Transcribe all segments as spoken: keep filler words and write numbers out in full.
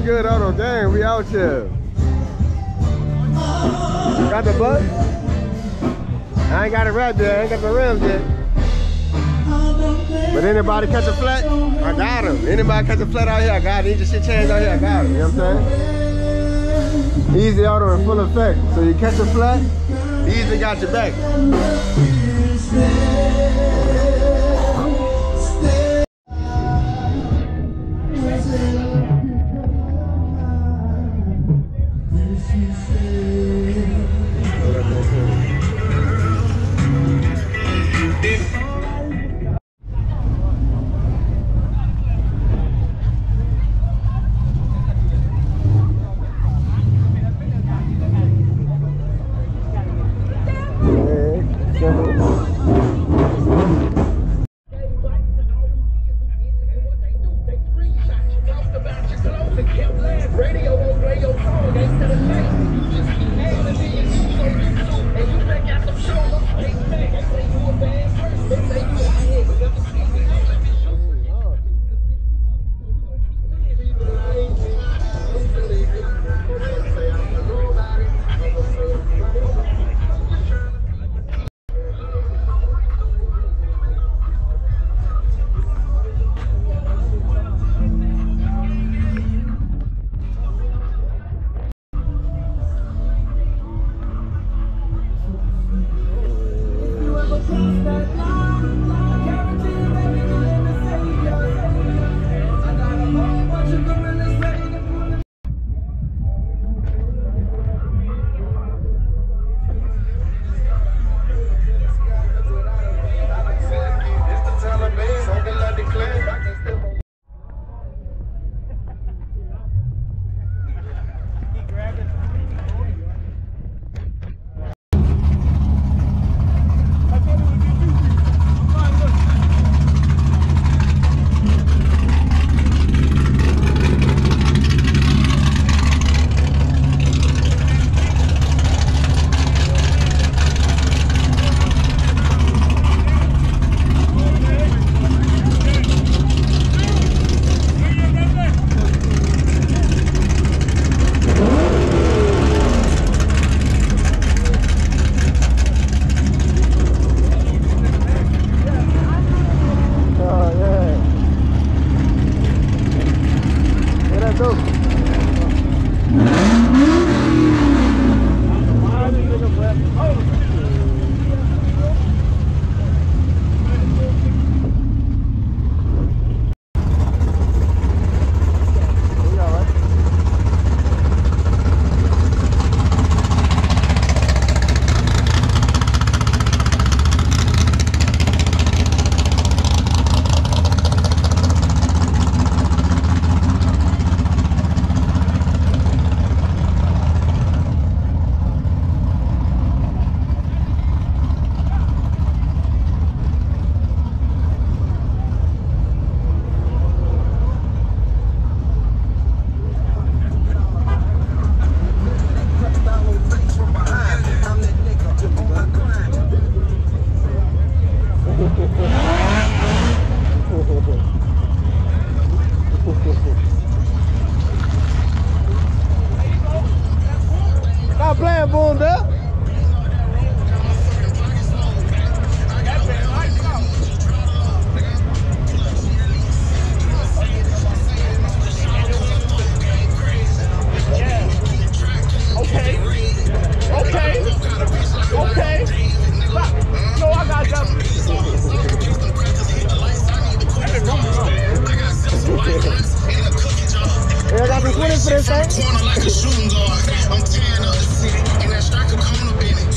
good, Auto Gang? We out here. Got the bus? I ain't got it wrapped yet. I ain't got the rims yet. But anybody catch a flat? I got him. Anybody catch a flat out here? I got it. Need your shit changed out here? I got him. You know what I'm saying? Easy Auto in full effect. So you catch a flat, Easy got your back. Stop playing, Boone, there. Okay. Okay. Okay. Stop. No, I got that. Yeah, I got some twenty for this thing. I'm tearing up the city, and that striker coming up in it.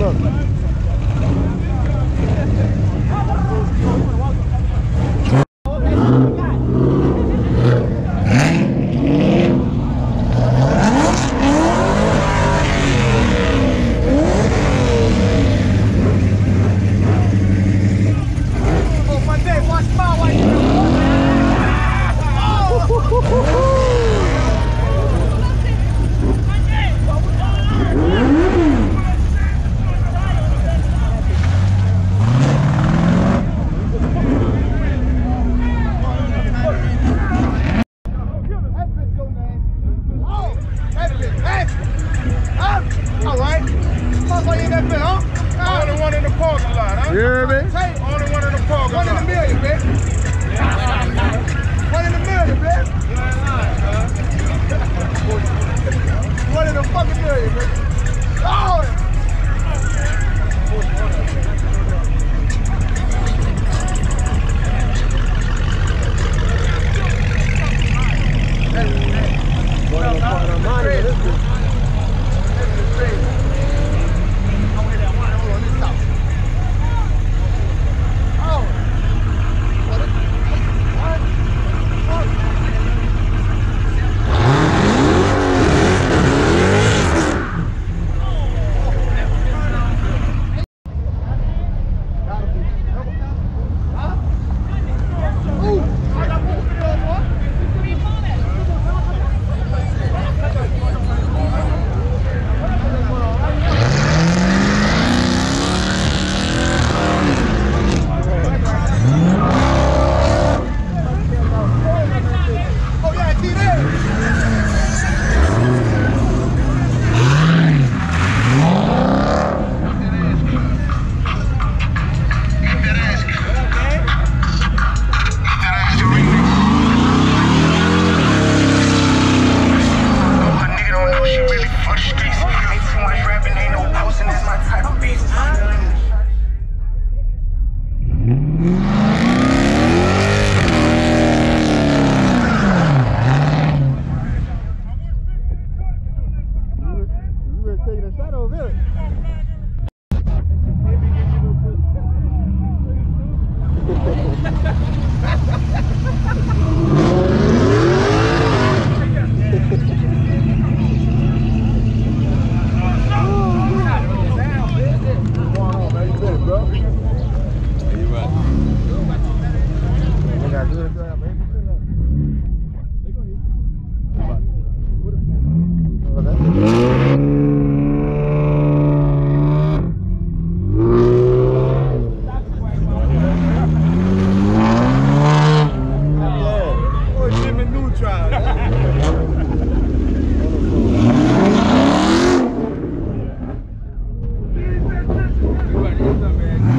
truck. You hear me? Only one in the park. One in a million, bitch. One in a million, bitch. One in a fucking million, bitch. Oh! Man.